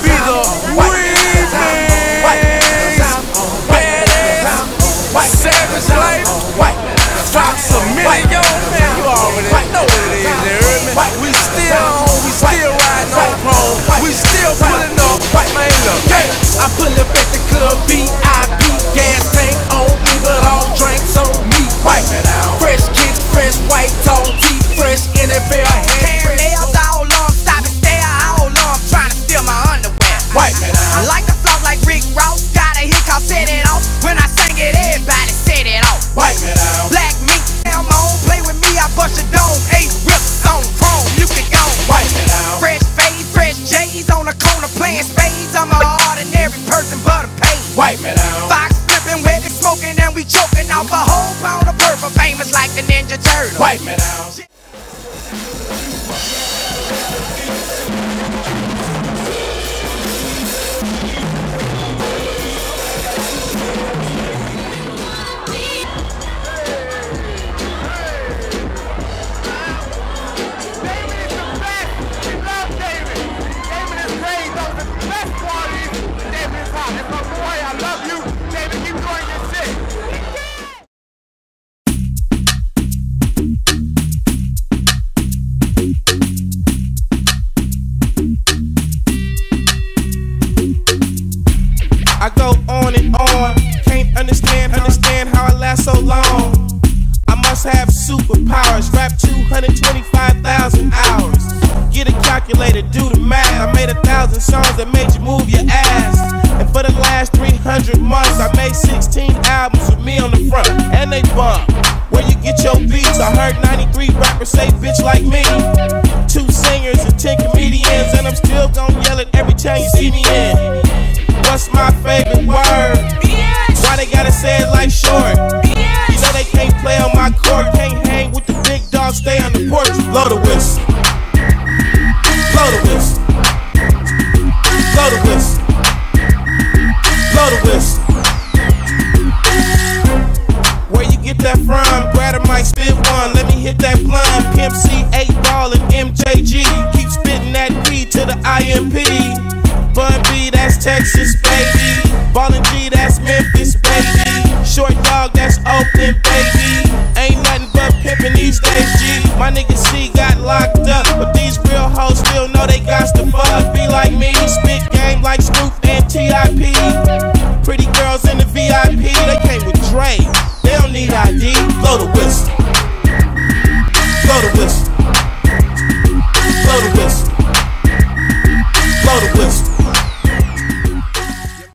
be the remix. Badass, Savage Life, drops a million, man. You already know what it is, you heard me? We still riding on chrome. We still pulling up, man. Look, I pull up at the club, VIP, gas tank on me, but all drinks on me. Fresh kicks, fresh white tall teeth, fresh NFL hair. Nails all on, stop and stare all on, trying to steal my underwear. I like the flow like Rick Ross, got a hit called Set It Off. When I sing it, everybody set it off. Black meat, hell on, play with me, I bust your dome. 8 rips on chrome, you can go. Fresh fade, fresh J's on the corner playing spades. I'm an ordinary person, but I'm paid. Fox flipping, wet and smoking, and we choking off a whole pound of purple, famous like the Ninja Turtle. I go on and on, can't understand how I last so long. I must have superpowers, rap 225,000 hours. Get a calculator, do the math. I made 1,000 songs that made you move your ass. And for the last 300 months, I made 16 albums with me on the front, and they bump. Where you get your beats? I heard 93 rappers say bitch like me. 2 singers and 10 comedians, and I'm still gon' yell it every time you see me in. What's my favorite word? Why they gotta say it like short? You know they can't play on my court, can't hang with the big dogs, stay on the porch. Blow the whistle. Blow the whistle. Blow the whistle. Blow the whistle. Where you get that from? Grab a mic, spit one, let me hit that plum. Pimp C, 8 Ball and MJG. Keep spitting that P to the IMP. Bun B, that's Texas